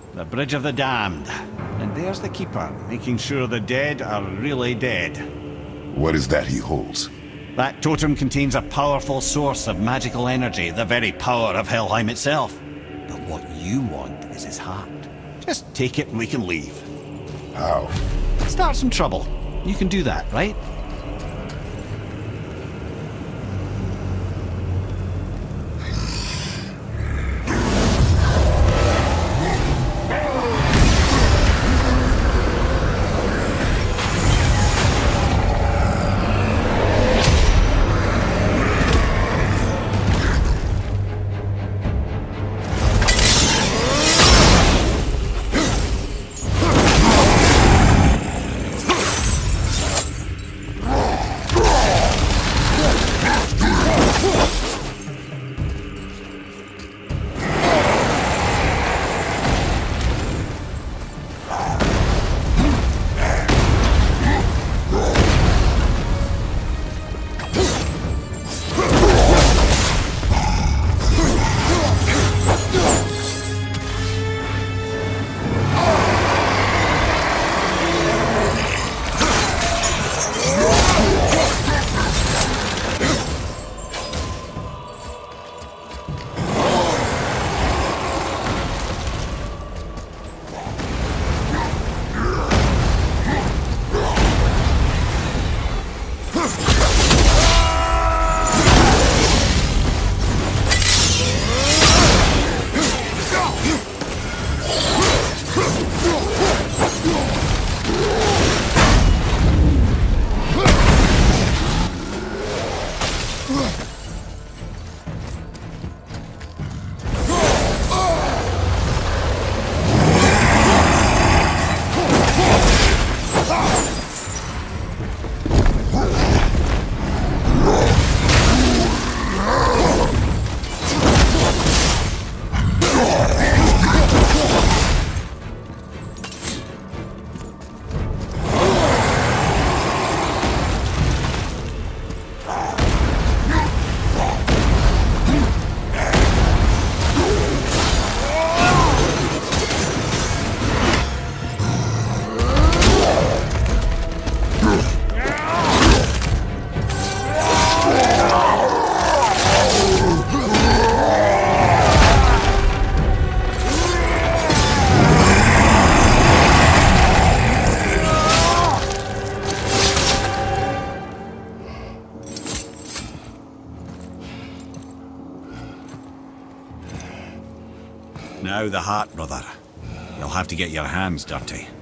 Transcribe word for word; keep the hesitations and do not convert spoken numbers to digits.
The Bridge of the Damned. And there's the Keeper, making sure the dead are really dead. What is that he holds? That totem contains a powerful source of magical energy, the very power of Helheim itself. But what you want is his heart. Just take it and we can leave. How? Start some trouble. You can do that, right? Now the heart, brother. You'll have to get your hands dirty.